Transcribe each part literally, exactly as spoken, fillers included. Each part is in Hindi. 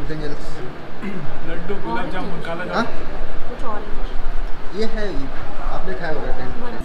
Something else? लड्डू, गुलाब जामुन, काला जामुन। कुछ और ये है, आपने खाया होगा कहीं?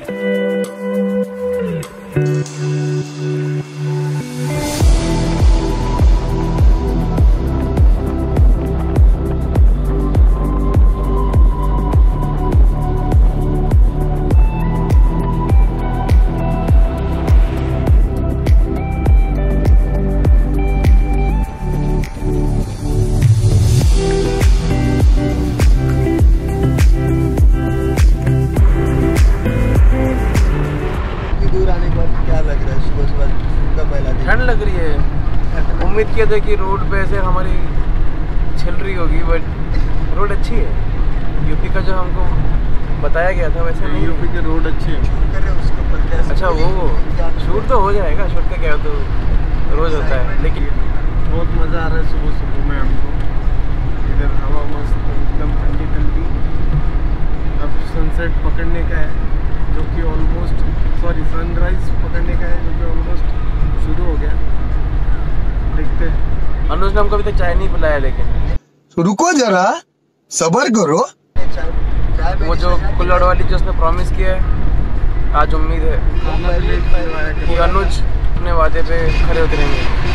ठंड लग रही है। उम्मीद किया था कि रोड पे ऐसे हमारी छिल रही होगी, बट रोड अच्छी है। यूपी का जो हमको बताया गया था वैसे नहीं। यूपी के रोड अच्छे हैं। अच्छा, वो शूट तो हो जाएगा, शूट का क्या तो रोज होता है, लेकिन बहुत मज़ा आ रहा है सुबह सुबह में हमको। इधर हवा मस्त एकदम ठंडी ठंडी। अब सनसेट पकड़ने का है जो कि ऑलमोस्ट सॉरी सनराइज पकड़ने का है जो कि ऑलमोस्ट शुरू हो गया। देखते हैं। अनुज ने हमको अभी तक चाय नहीं पिलाया, लेकिन रुको जरा सब्र करो। वो जो कुल्हड़ वाली जो उसने प्रॉमिस किया है, आज उम्मीद है कि अनुज अपने वादे पे खरे उतरेंगे।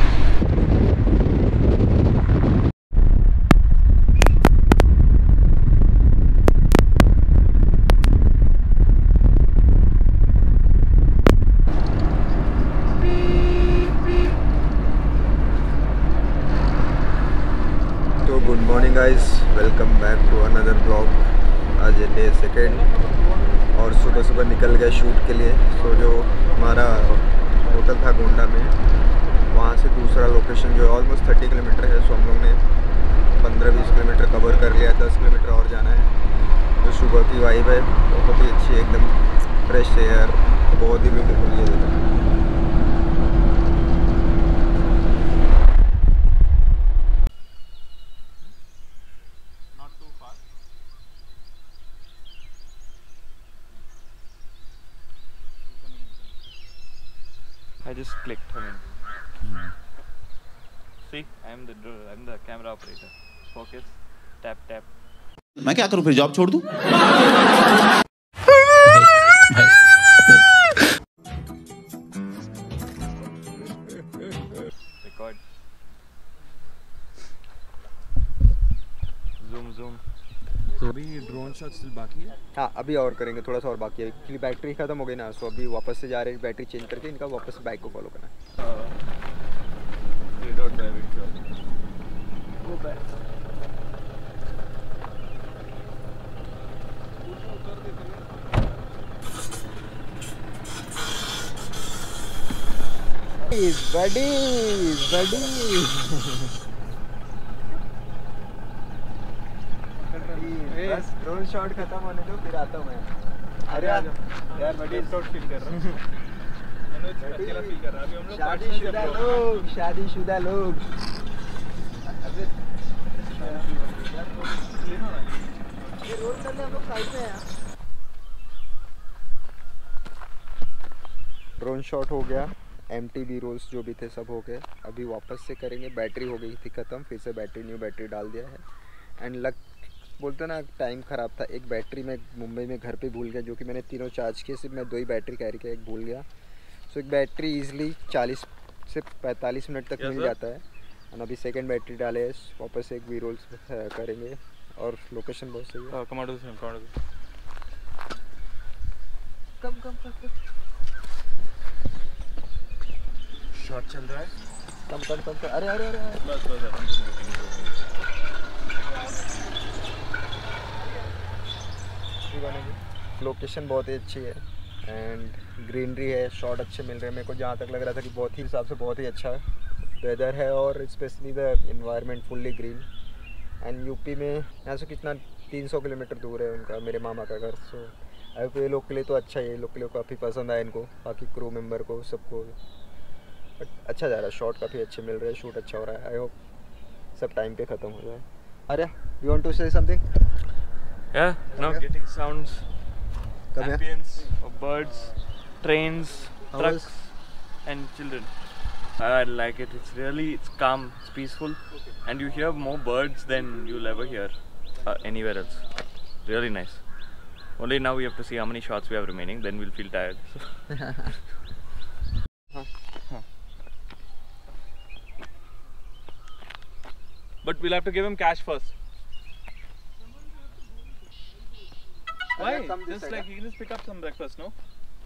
Good morning guys, welcome back to another blog. आज है डे सेकेंड और सुबह सुबह निकल गए शूट के लिए। सो जो हमारा होटल था गोंडा में, वहाँ से दूसरा लोकेशन जो है ऑलमोस्ट थर्टी किलोमीटर है। सो हम लोग ने पंद्रह बीस किलोमीटर कवर कर लिया, दस किलोमीटर और जाना है। जो सुबह की वाइब है बहुत ही अच्छी है, एकदम फ्रेश एयर, बहुत ही ब्यूटीफुल ये जगह। I just clicked. I mean, hmm. See, I'm the I'm the camera operator. Focus, tap tap. मैं क्या करूं फिर, जॉब छोड़ दूं? Record. Zoom zoom. तो अभी ड्रोन शॉट स्टिल बाकी है? हाँ, अभी और करेंगे, थोड़ा सा और बाकी है क्योंकि बैटरी ख़त्म हो गई ना। सो अभी वापस से जा रहे हैं, बैटरी चेंज करके इनका वापस बाइक को फॉलो करना है। बड़ी बड़ी बस ड्रोन शॉट खत्म होने दो, फिर आता हूँ मैं। अरे यार बड़ी शॉट फील कर रहा हूँ। अकेला फील कर रहा है। अभी हम लोग शादीशुदा लोग शादीशुदा लोग ये रोड करने हम लोग साइड में हैं। ड्रोन शॉट हो गया, एम टी बी रोल्स जो भी थे सब हो गए। अभी वापस से करेंगे। बैटरी हो गई थी ख़त्म, फिर से बैटरी न्यू बैटरी डाल दिया है। एंड लक बोलते ना, टाइम ख़राब था। एक बैटरी मैं मुंबई में घर पे भूल गया, जो कि मैंने तीनों चार्ज किए, सिर्फ मैं दो ही बैटरी कैरी किया, एक भूल गया। सो एक बैटरी ईजिली चालीस से पैंतालीस मिनट तक मिल जाता है। और अभी सेकंड बैटरी डाले, वापस एक वी रोल्स करेंगे। और लोकेशन बहुत सही है। Come on to the film. Come on to the. Come come come shot चल रहा है। कम कम कम कम अरे अरे अरे बस बस। लोकेशन बहुत ही अच्छी है एंड ग्रीनरी है, शॉट अच्छे मिल रहे हैं। मेरे को जहाँ तक लग रहा था कि बहुत ही हिसाब से बहुत ही अच्छा वेदर है और specially the environment fully green. And UP में यहाँ से कितना तीन सौ किलोमीटर दूर है उनका, मेरे मामा का घर। सो आई होप ये लोग के लिए तो अच्छा है, ये लोग के लिए काफ़ी पसंद आया इनको, बाकी क्रू मेंबर को सबको। बट अच्छा जा रहा है, शॉट काफ़ी अच्छे मिल रहे हैं, शूट अच्छा हो रहा है। आई होप सब टाइम पे ख़त्म हो जाए। अरे you want to say something? Yeah, now getting sounds, Come ambience of birds, trains, How trucks, was- and children. I like it. It's really it's calm, it's peaceful, and you hear more birds than you'll ever hear uh, anywhere else. Really nice. Only now we have to see how many shots we have remaining. Then we'll feel tired. But we'll have to give him cash first. Why? Just like he can just pick up some breakfast, no?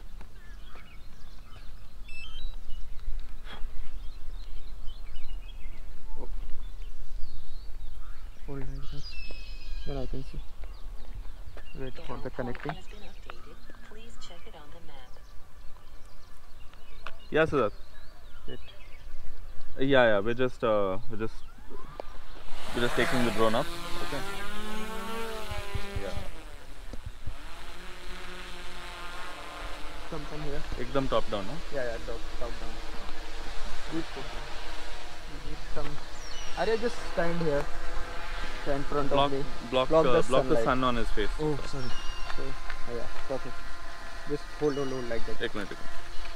Hold like that. Then I can see. Wait for the connecting. Please check it on the map. Yeah, Siddharth. Wait. Yeah, yeah. We're just, uh, we're just, we're just taking the drone up. Okay. Yeah. Come from here. Ekdam top down, no? Yeah, yeah, top, top down. Beautiful. Some. Arya, just stand here. Stand in front Block, of me. block, Block uh, the block the sunlight. sun on his face. Oh, sorry. sorry. Oh, yeah, perfect. Just hold, hold, hold like that. Ek minute. ek minute.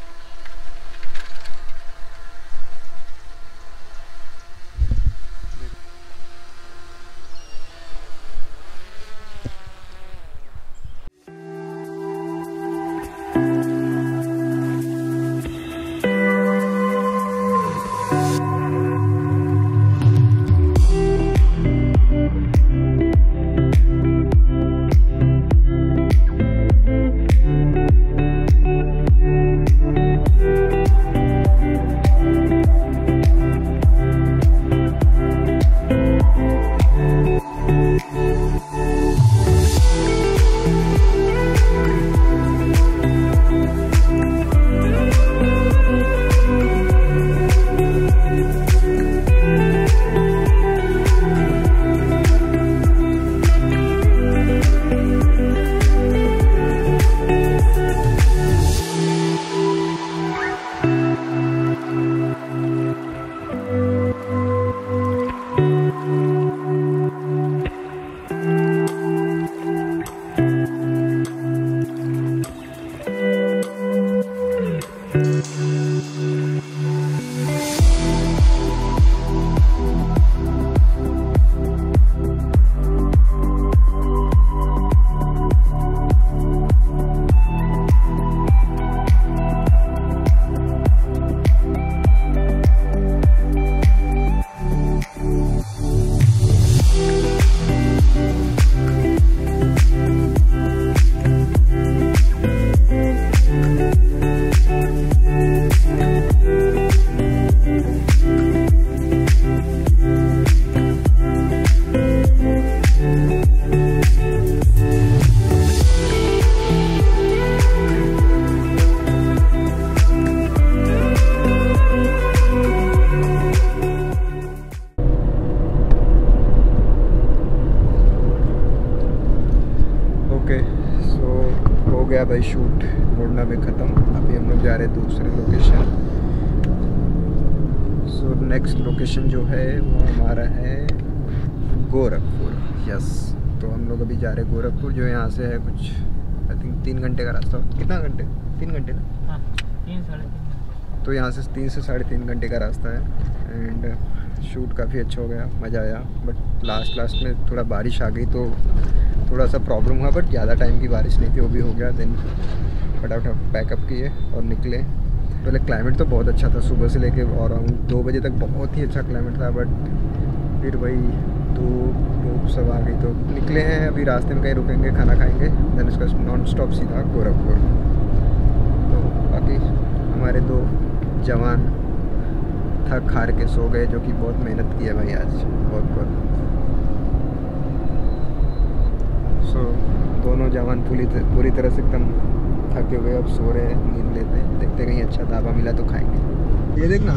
गया भाई शूट गोंडा में ख़त्म। अभी हम लोग जा रहे हैं दूसरे लोकेशन। सो नेक्स्ट लोकेशन जो है वो हमारा है गोरखपुर। यस, तो हम लोग अभी जा रहे हैं गोरखपुर, जो यहाँ से है कुछ आई थिंक तीन घंटे का रास्ता। कितना घंटे? तीन घंटे ना? हाँ, तीन साढ़े तीन। तो यहाँ से तीन से साढ़े तीन घंटे का रास्ता है। एंड शूट काफ़ी अच्छा हो गया, मज़ा आया। बट लास्ट लास्ट में थोड़ा बारिश आ गई तो थोड़ा सा प्रॉब्लम हुआ, बट ज़्यादा टाइम की बारिश नहीं थी, वो भी हो गया। देन फटाफट पैकअप किए और निकले। पहले क्लाइमेट तो बहुत अच्छा था, सुबह से लेके और अराउंड दो बजे तक बहुत ही अच्छा क्लाइमेट था। बट फिर वही धूप धूप सब आ गई तो निकले हैं। अभी रास्ते में कहीं रुकेंगे, खाना खाएंगे, देन उसका नॉन स्टॉप सीधा गोरखपुर। तो बाकी हमारे दो जवान थक हार के सो गए, जो कि बहुत मेहनत की है भाई आज, बहुत बहुत। सो so, दोनों जवान पूरी पूरी तरह से एकदम थके हुए, अब सो रहे हैं, नींद लेते हैं। देखते कहीं अच्छा ढाबा मिला तो खाएंगे। ये देखना,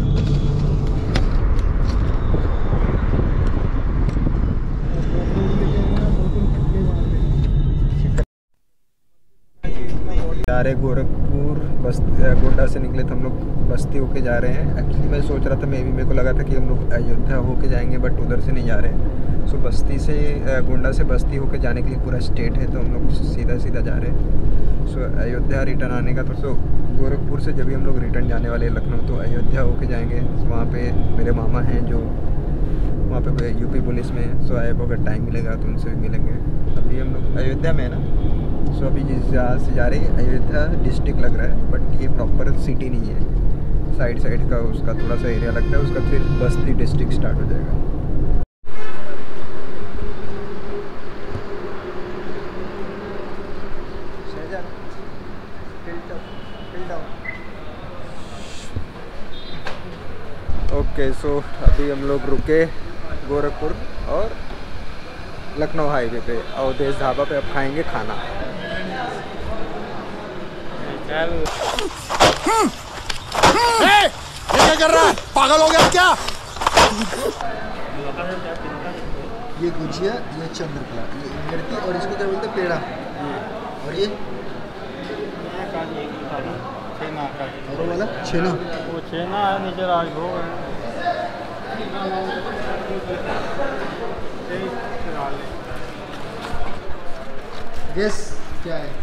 जा रहे गोरखपुर। बस गोंडा से निकले तो हम लोग बस्ती होके जा रहे हैं। एक्चुअली मैं सोच रहा था, मे भी मेरे को लगा था कि हम लोग अयोध्या होके जाएंगे, बट उधर से नहीं जा रहे। सो बस्ती से गोंडा से बस्ती होके जाने के लिए पूरा स्टेट है, तो हम लोग सीधा सीधा जा रहे हैं। सो अयोध्या रिटर्न आने का तो सो गोरखपुर से जब भी हम लोग रिटर्न जाने वाले हैं लखनऊ तो अयोध्या होके जाएंगे। वहाँ पे मेरे मामा हैं जो वहाँ पे यूपी पुलिस में हैं। सो आए अगर टाइम मिलेगा तो उनसे भी मिलेंगे। अभी हम लोग अयोध्या में है ना। सो अभी जिस जहाँ से जा रही है अयोध्या डिस्ट्रिक्ट लग रहा है, बट ये प्रॉपर सिटी नहीं है। साइड साइड का उसका थोड़ा सा एरिया लगता है, उसका फिर बस्ती डिस्ट्रिक्ट स्टार्ट हो जाएगा। ओके सो अभी हम लोग रुके गोरखपुर और लखनऊ हाईवे पे अवधेश ढाबा पे। अब खाएंगे खाना। ये क्या कर रहा है? पागल हो गया क्या? ये गुजिया, ये चंद्रकला, ये इमरती और इसको क्या बोलते हैं पेड़ा। और ये और वो वाला छेना, वो छेना है नीचे राजभोग है। गेस क्या है?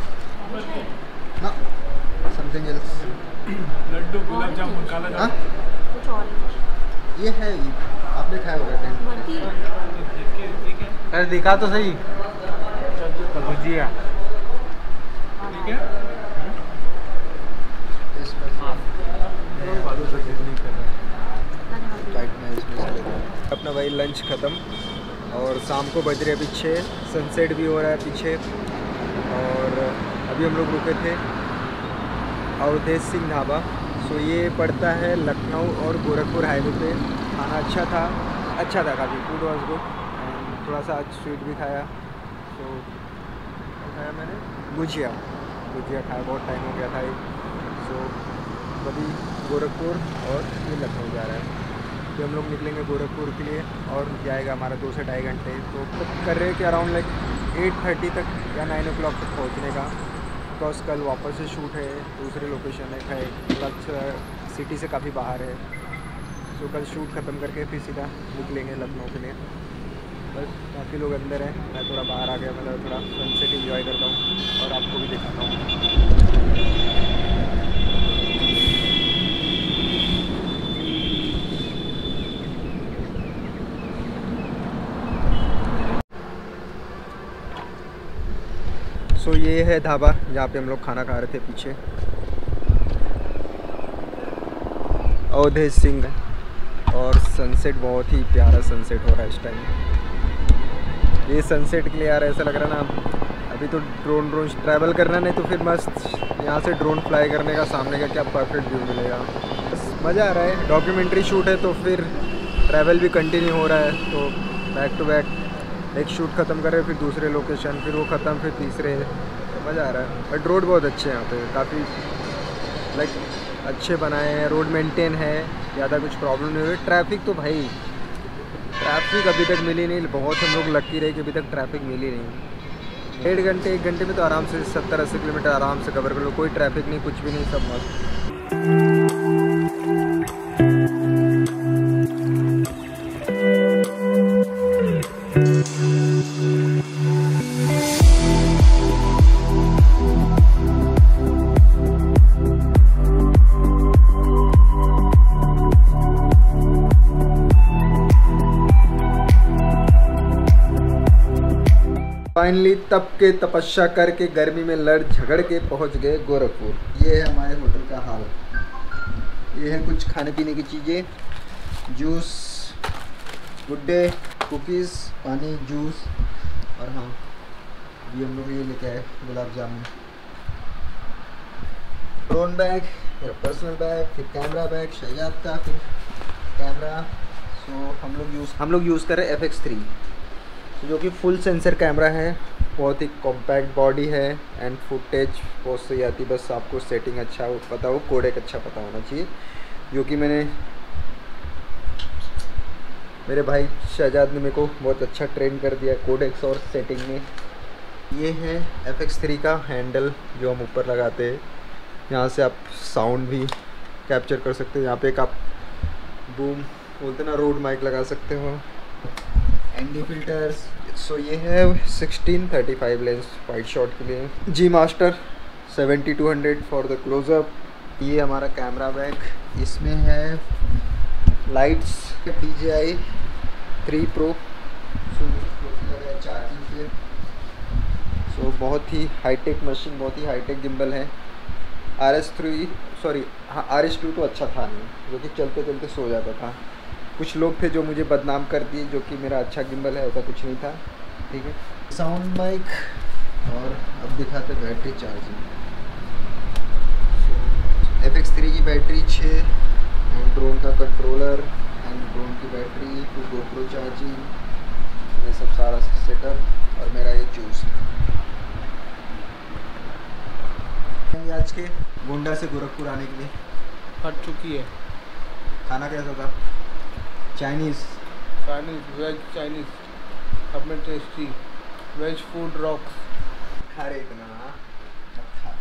ना समथिंग एल्स। लड्डू, गुलाब जामुन, काला जामुन। हाँ कुछ और है। ये है, ये आपने खाया होगा टेंट। बढ़ती है। अरे दिखा तो सही। भुजिया ठीक है। अपना वही लंच ख़त्म और शाम को बज रहे पीछे, सनसेट भी हो रहा है पीछे। और अभी हम लोग रुके थे अवधेश सिंह ढाबा। सो ये पड़ता है लखनऊ और गोरखपुर हाईवे पे। खाना अच्छा था, अच्छा था काफ़ी, फूड वॉज गुड। एंड थोड़ा सा आज स्वीट भी खाया। सो खाया मैंने गुजिया गुजिया खाया, बहुत टाइम हो गया था। सो अभी गोरखपुर और ये लखनऊ जा रहा है। तो हम लोग निकलेंगे गोरखपुर के लिए और जाएगा हमारा दो से ढाई घंटे। तो कर रहे हैं कि अराउंड लाइक एट थर्टी तक या नाइन ओ क्लॉक तक पहुँचने का। बिकॉज कल वापस से शूट है, दूसरे लोकेशन है, थोड़ा सिटी से काफ़ी बाहर है। तो कल शूट ख़त्म करके फिर सीधा निकलेंगे लखनऊ के लिए। बस काफ़ी लोग अंदर हैं, मैं थोड़ा बाहर आ गया। मतलब थोड़ा सनसेट इंजॉय करता हूँ और आपको भी दिखाता हूँ। सो so, ये है ढाबा जहाँ पे हम लोग खाना खा रहे थे पीछे, अवधेश सिंह। और सनसेट बहुत ही प्यारा सनसेट हो रहा है इस टाइम। ये सनसेट के लिए यार ऐसा लग रहा है ना, अभी तो ड्रोन ड्रोन ट्रैवल करना, नहीं तो फिर मस्त यहाँ से ड्रोन फ्लाई करने का सामने का क्या परफेक्ट व्यू मिलेगा। बस मज़ा आ रहा है। डॉक्यूमेंट्री शूट है तो फिर ट्रैवल भी कंटिन्यू हो रहा है। तो बैक टू बैक एक शूट ख़त्म कर रहे फिर दूसरे लोकेशन, फिर वो ख़त्म फिर तीसरे। तो मज़ा आ रहा है। बट रोड बहुत अच्छे हैं यहाँ पे, काफ़ी लाइक अच्छे बनाए हैं। रोड मेंटेन है, ज़्यादा कुछ प्रॉब्लम नहीं हुई। ट्रैफिक तो भाई ट्रैफिक अभी तक मिली नहीं। बहुत हम लोग लकी रहे कि अभी तक ट्रैफिक मिली नहीं। डेढ़ घंटे एक घंटे में तो आराम से सत्तर अस्सी किलोमीटर आराम से कवर कर लो। कोई ट्रैफिक नहीं, कुछ भी नहीं, सब मस्त। फाइनली तप के तपस्या करके गर्मी में लड़ झगड़ के पहुंच गए गोरखपुर। ये है हमारे होटल का हाल। ये है कुछ खाने पीने की चीज़ें, जूस, गुड्डे, कुकीज़, पानी, जूस। और हाँ ये हम लोग ये लेके आए गुलाब जामुन, ड्रोन बैग, मेरा पर्सनल बैग, फिर कैमरा बैग शहजाद का, फिर कैमरा। सो हम लोग यूज़ हम लोग यूज़ कर रहे हैं एफ एक्स थ्री, जो कि फुल सेंसर कैमरा है। बहुत ही कॉम्पैक्ट बॉडी है एंड फुटेज बहुत सही आती है। बस आपको सेटिंग अच्छा हो, पता हो, कोडेक अच्छा पता होना चाहिए, जो कि मैंने मेरे भाई शहजाद ने मेरे को बहुत अच्छा ट्रेन कर दिया कोडेक्स और सेटिंग में। ये है एफ एक्स थ्री का हैंडल जो हम ऊपर लगाते हैं। यहाँ से आप साउंड भी कैप्चर कर सकते हो। यहाँ पे एक आप बूम बोलते ना, रोड माइक लगा सकते हो। ND filters. सो ये है sixteen thirty five lens wide shot के लिए। G master seventy two hundred for the closeup. ये हमारा कैमरा बैग, इसमें है lights D J I three pro charging के। सो बहुत ही हाईटेक मशीन, बहुत ही हाईटेक गिम्बल है। आर एस थ्री सॉरी हाँ आर एस टू तो अच्छा था नहीं, जो कि चलते चलते सो जाता था। कुछ लोग थे जो मुझे बदनाम कर दिए, जो कि मेरा अच्छा गिम्बल है, ऐसा कुछ नहीं था। ठीक है, साउंड माइक, और अब दिखाते battery charging. F X three की बैटरी छः, एंड ड्रोन का कंट्रोलर, एंड ड्रोन की बैटरी, टू गोप्रो चार्जिंग, ये सब सारा सेटअप, और मेरा ये जूस। आज के गोंडा से गोरखपुर आने के लिए हट चुकी है। खाना कैसा था? चाइनीज़ चाइनीज, वेज चाइनीज, सब में टेस्टी। Veg food rocks. खा रहे इतना खा।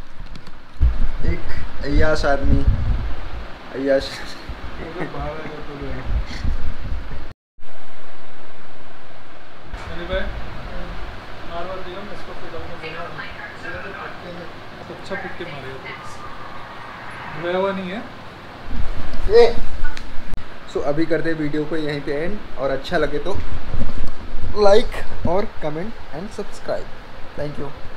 एक अय्याश आदमी, अय्याश अच्छा पिक्के मारे धोया हुआ नहीं है। ए सो so, अभी करते वीडियो को यहीं पे एंड, और अच्छा लगे तो लाइक और comment and subscribe. Thank you.